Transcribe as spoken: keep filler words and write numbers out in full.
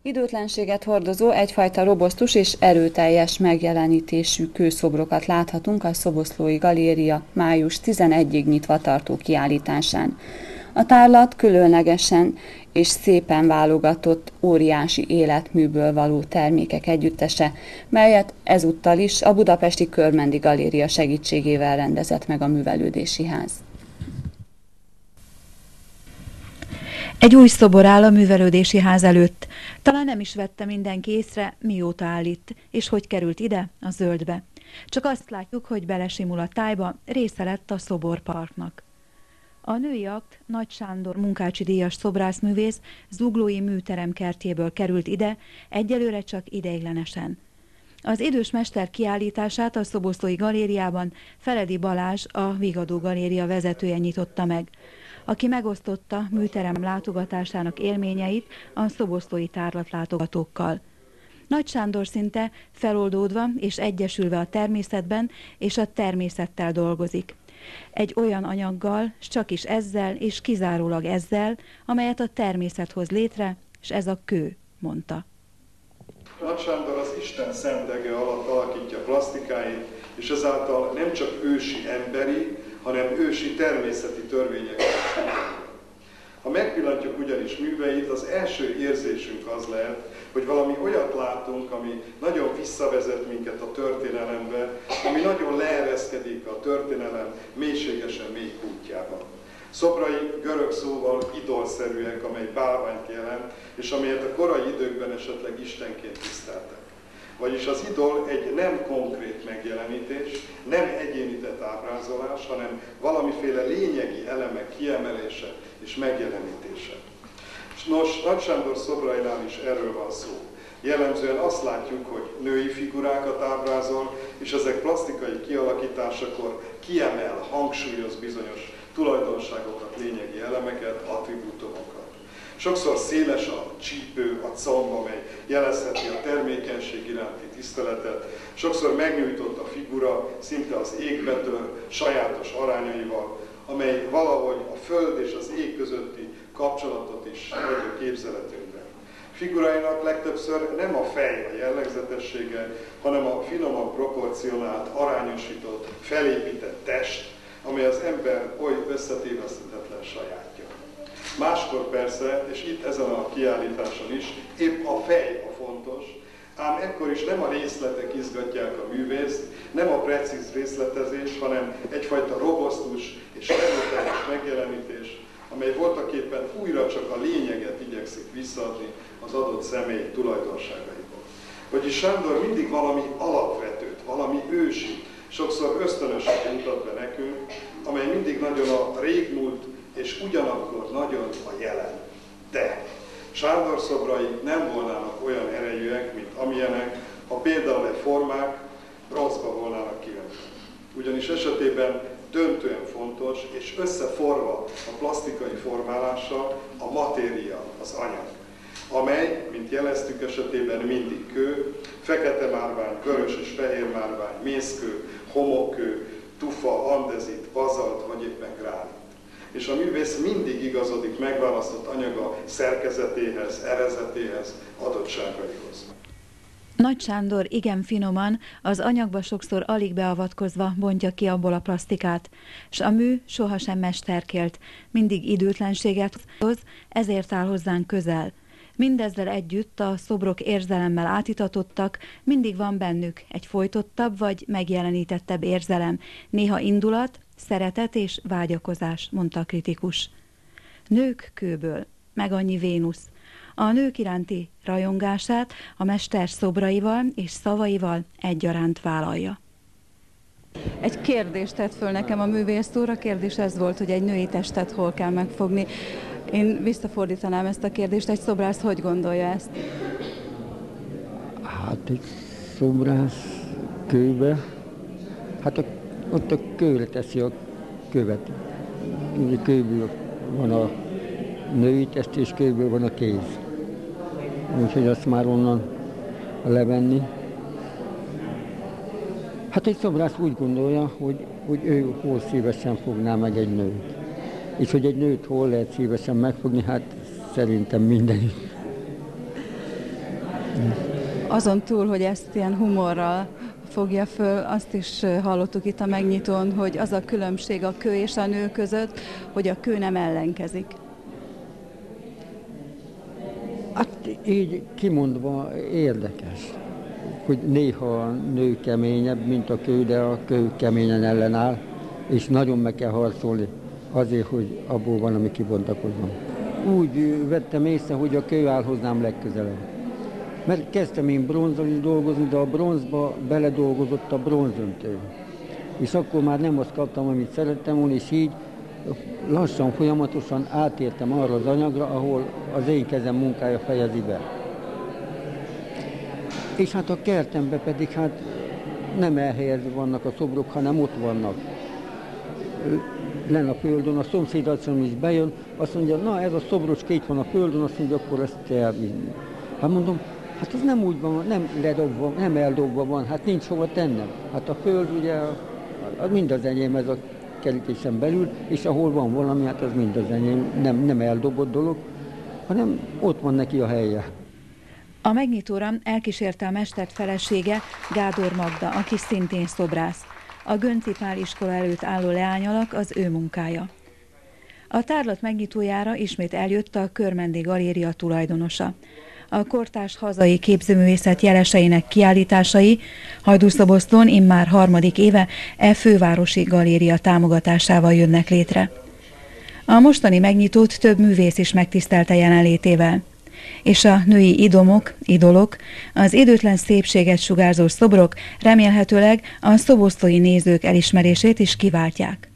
Időtlenséget hordozó, egyfajta robosztus és erőteljes megjelenítésű kőszobrokat láthatunk a Szoboszlói Galéria május tizenegyedikéig nyitva tartó kiállításán. A tárlat különlegesen és szépen válogatott óriási életműből való termékek együttese, melyet ezúttal is a Budapesti Körmendi Galéria segítségével rendezett meg a Művelődési Ház. Egy új szobor áll a Művelődési Ház előtt. Talán nem is vette mindenki észre, mióta áll itt, és hogy került ide, a zöldbe. Csak azt látjuk, hogy belesimul a tájba, része lett a szoborparknak. A női akt Nagy Sándor munkácsi díjas szobrászművész zuglói műterem kertjéből került ide, egyelőre csak ideiglenesen. Az idős mester kiállítását a Szoboszlói Galériában Feledi Balázs, a Vigadó Galéria vezetője nyitotta meg, aki megosztotta műterem látogatásának élményeit a szoboszlói tárlatlátogatókkal. Nagy Sándor szinte feloldódva és egyesülve a természetben és a természettel dolgozik. Egy olyan anyaggal, s csak is ezzel és kizárólag ezzel, amelyet a természet hoz létre, és ez a kő, mondta. Nagy Sándor az Isten szentege alatt alakítja plastikáit, és ezáltal nem csak ősi emberi, hanem ősi természeti törvényeket. Ha megpillantjuk ugyanis műveit, az első érzésünk az lehet, hogy valami olyat látunk, ami nagyon visszavezet minket a történelembe, ami nagyon leereszkedik a történelem mélységesen mély útjában. Szobrai görög szóval idolszerűek, amely bálványt jelent, és amelyet a korai időkben esetleg istenként tiszteltek. Vagyis az idol egy nem konkrét megjelenítés, nem egyénített ábrázolás, hanem valamiféle lényegi elemek kiemelése és megjelenítése. Nos, Nagy Sándor szobrainál is erről van szó. Jellemzően azt látjuk, hogy női figurákat ábrázol, és ezek plastikai kialakításakor kiemel, hangsúlyoz bizonyos tulajdonságokat, lényegi elemeket, attribútumokat. Sokszor széles a csípő, a comb, amely jelezheti a termékenység iránti tiszteletet. Sokszor megnyújtott a figura, szinte az égbe tör, sajátos arányaival, amely valahogy a föld és az ég közötti kapcsolatot is adja képzeletünkben. Figuráinak legtöbbször nem a fej a jellegzetessége, hanem a finoman proporcionált, arányosított, felépített test, amely az ember oly összetéveszthetetlen sajátja. Máskor persze, és itt ezen a kiállításon is, épp a fej a fontos, ám ekkor is nem a részletek izgatják a művészt, nem a precíz részletezés, hanem egyfajta robosztus és erőteljes megjelenítés, amely voltaképpen újra csak a lényeget igyekszik visszaadni az adott személy tulajdonságaiból. Vagyis Sándor mindig valami alapvetőt, valami ősit, sokszor ösztönösen mutat be nekünk, amely mindig nagyon a régmúlt, és ugyanakkor nagyon a jelen. De Sándor szobrai nem volnának olyan erejűek, mint amilyenek, ha például egy formák bronzba volnának kivetve. Ugyanis esetében döntően fontos, és összeforva a plastikai formálással a matéria, az anyag, amely, mint jeleztük esetében mindig kő, fekete márvány, vörös és fehér márvány, mészkő, homokkő, tufa, andezit, bazalt vagy éppen gránit. És a művész mindig igazodik megválasztott anyaga szerkezetéhez, erezetéhez, adottságaihoz. Nagy Sándor igen finoman, az anyagba sokszor alig beavatkozva bontja ki abból a plastikát, s a mű sohasem mesterkélt, mindig időtlenséget hoz, ezért áll hozzánk közel. Mindezzel együtt a szobrok érzelemmel átítatottak, mindig van bennük egy folytottabb vagy megjelenítettebb érzelem, néha indulat, szeretet és vágyakozás, mondta a kritikus. Nők kőből, meg annyi Vénusz. A nők iránti rajongását a mester szobraival és szavaival egyaránt vállalja. Egy kérdést tett föl nekem a művész úr, a kérdés ez volt, hogy egy női testet hol kell megfogni. Én visszafordítanám ezt a kérdést, egy szobrász hogy gondolja ezt? Hát egy szobrász kőbe, hát a, ott a kőre teszi a követ. Ugye kőből van a női test, és kőből van a kéz. Úgyhogy azt már onnan levenni. Hát egy szobrász úgy gondolja, hogy, hogy ő hol szívesen fogná meg egy nőt. És hogy egy nőt hol lehet szívesen megfogni, hát szerintem mindenütt. Azon túl, hogy ezt ilyen humorral fogja föl, azt is hallottuk itt a megnyitón, hogy az a különbség a kő és a nő között, hogy a kő nem ellenkezik. Hát így kimondva érdekes, hogy néha a nő keményebb, mint a kő, de a kő keményen ellenáll, és nagyon meg kell harcolni azért, hogy abból van, ami kibontakozom. Úgy vettem észre, hogy a kő áll hozzám legközelebb. Mert kezdtem én bronzzal is dolgozni, de a bronzba beledolgozott a bronzöntő. És akkor már nem azt kaptam, amit szerettem volna, és így lassan, folyamatosan átértem arra az anyagra, ahol az én kezem munkája fejezi be. És hát a kertemben pedig hát nem elhelyezve vannak a szobrok, hanem ott vannak. Len a földön, a szomszédasszony is bejön, azt mondja, na ez a szobrocska itt van a földön, azt mondja, akkor ezt elvinni. Hát mondom, hát ez nem úgy van, nem ledobva, nem eldobva van, hát nincs hova tennem. Hát a föld ugye, az mind az enyém ez a kerítésen belül, és ahol van valami, hát az mind az enyém, nem, nem eldobott dolog, hanem ott van neki a helye. A megnyitóra elkísérte a mestert felesége, Gádor Magda, aki szintén szobrász. A Gönczy Pál iskola előtt álló leányalak az ő munkája. A tárlat megnyitójára ismét eljött a Körmendi Galéria tulajdonosa. A kortárs hazai képzőművészet jeleseinek kiállításai Hajdúszoboszlón immár harmadik éve e fővárosi galéria támogatásával jönnek létre. A mostani megnyitót több művész is megtisztelte jelenlétével. És a női idomok, idolok, az időtlen szépséget sugárzó szobrok remélhetőleg a szoboszlói nézők elismerését is kiváltják.